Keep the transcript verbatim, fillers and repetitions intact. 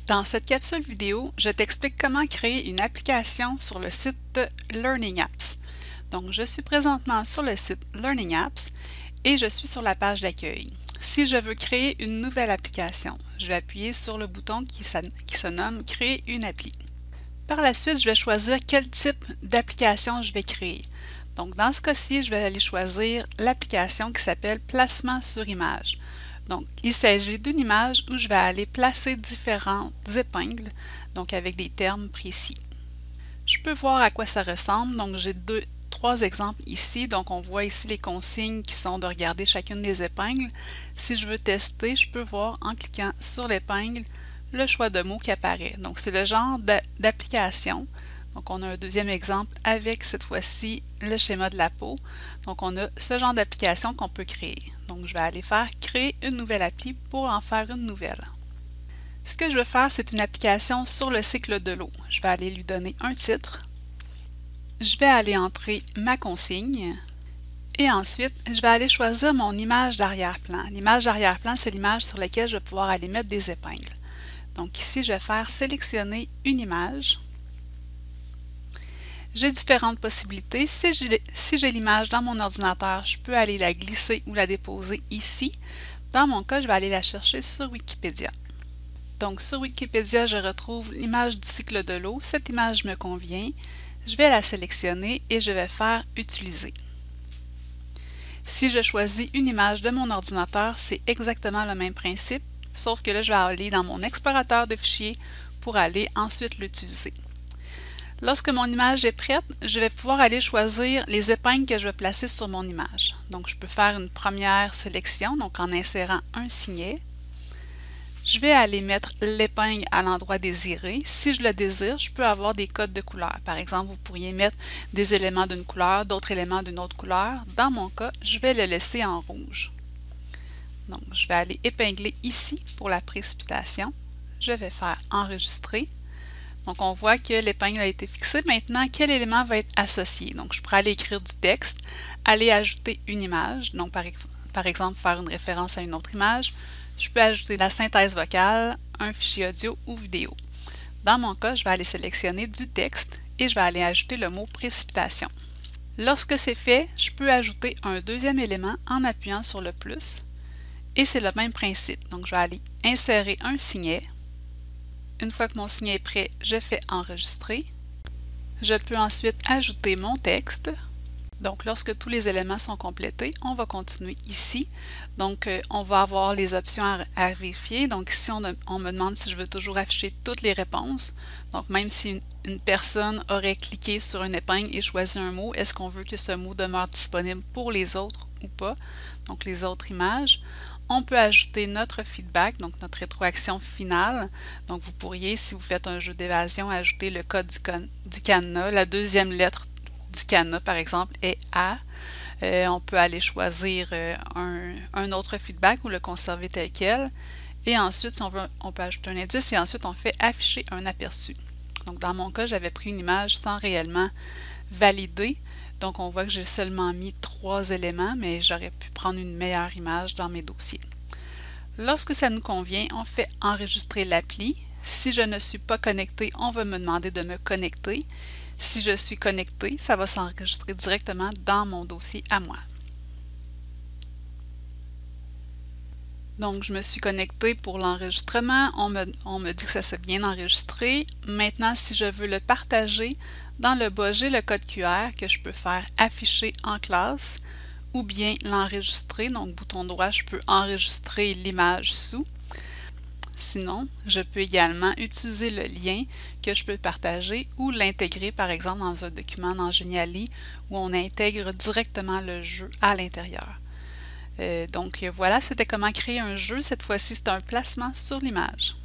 Dans cette capsule vidéo, je t'explique comment créer une application sur le site Learning Apps. Donc, je suis présentement sur le site Learning Apps et je suis sur la page d'accueil. Si je veux créer une nouvelle application, je vais appuyer sur le bouton qui, qui se nomme Créer une appli. Par la suite, je vais choisir quel type d'application je vais créer. Donc, dans ce cas-ci, je vais aller choisir l'application qui s'appelle Placement sur image. Donc, il s'agit d'une image où je vais aller placer différentes épingles, donc avec des termes précis. Je peux voir à quoi ça ressemble, donc j'ai deux, trois exemples ici. Donc, on voit ici les consignes qui sont de regarder chacune des épingles. Si je veux tester, je peux voir en cliquant sur l'épingle le choix de mots qui apparaît. Donc, c'est le genre d'application. Donc, on a un deuxième exemple avec cette fois-ci le schéma de la peau. Donc, on a ce genre d'application qu'on peut créer. Donc, je vais aller faire créer une nouvelle appli pour en faire une nouvelle. Ce que je veux faire, c'est une application sur le cycle de l'eau. Je vais aller lui donner un titre. Je vais aller entrer ma consigne. Et ensuite, je vais aller choisir mon image d'arrière-plan. L'image d'arrière-plan, c'est l'image sur laquelle je vais pouvoir aller mettre des épingles. Donc ici, je vais faire sélectionner une image. J'ai différentes possibilités. Si j'ai si j'ai l'image dans mon ordinateur, je peux aller la glisser ou la déposer ici. Dans mon cas, je vais aller la chercher sur Wikipédia. Donc sur Wikipédia, je retrouve l'image du cycle de l'eau. Cette image me convient. Je vais la sélectionner et je vais faire « Utiliser ». Si je choisis une image de mon ordinateur, c'est exactement le même principe, sauf que là, je vais aller dans mon explorateur de fichiers pour aller ensuite l'utiliser. Lorsque mon image est prête, je vais pouvoir aller choisir les épingles que je vais placer sur mon image. Donc, je peux faire une première sélection, donc en insérant un signet. Je vais aller mettre l'épingle à l'endroit désiré. Si je le désire, je peux avoir des codes de couleur. Par exemple, vous pourriez mettre des éléments d'une couleur, d'autres éléments d'une autre couleur. Dans mon cas, je vais le laisser en rouge. Donc, je vais aller épingler ici pour la précipitation. Je vais faire enregistrer. Donc, on voit que l'épingle a été fixée. Maintenant, quel élément va être associé? Donc, je pourrais aller écrire du texte, aller ajouter une image. Donc, par, par exemple, faire une référence à une autre image. Je peux ajouter la synthèse vocale, un fichier audio ou vidéo. Dans mon cas, je vais aller sélectionner du texte et je vais aller ajouter le mot précipitation. Lorsque c'est fait, je peux ajouter un deuxième élément en appuyant sur le plus. Et c'est le même principe. Donc, je vais aller insérer un signet. Une fois que mon signet est prêt, je fais enregistrer. Je peux ensuite ajouter mon texte. Donc, lorsque tous les éléments sont complétés, on va continuer ici. Donc, euh, on va avoir les options à, à vérifier. Donc, ici, on, a, on me demande si je veux toujours afficher toutes les réponses. Donc, même si une, une personne aurait cliqué sur une épingle et choisi un mot, est-ce qu'on veut que ce mot demeure disponible pour les autres ou pas? Donc, les autres images. On peut ajouter notre feedback, donc notre rétroaction finale. Donc, vous pourriez, si vous faites un jeu d'évasion, ajouter le code du, du cadenas, la deuxième lettre du cadenas, par exemple, est A. Euh, on peut aller choisir euh, un, un autre feedback ou le conserver tel quel. Et ensuite, si on veut, on peut ajouter un indice et ensuite on fait afficher un aperçu. Donc, dans mon cas, j'avais pris une image sans réellement valider. Donc, on voit que j'ai seulement mis trois éléments, mais j'aurais pu prendre une meilleure image dans mes dossiers. Lorsque ça nous convient, on fait enregistrer l'appli. Si je ne suis pas connecté, on va me demander de me connecter. Si je suis connecté, ça va s'enregistrer directement dans mon dossier à moi. Donc, je me suis connectée pour l'enregistrement. On me, on me dit que ça s'est bien enregistré. Maintenant, si je veux le partager, dans le bas, j'ai le code Q R que je peux faire afficher en classe ou bien l'enregistrer. Donc, bouton droit, je peux enregistrer l'image sous. Sinon, je peux également utiliser le lien que je peux partager ou l'intégrer, par exemple, dans un document dans Geniali où on intègre directement le jeu à l'intérieur. Euh, donc voilà, c'était comment créer un jeu. Cette fois-ci, c'est un placement sur l'image.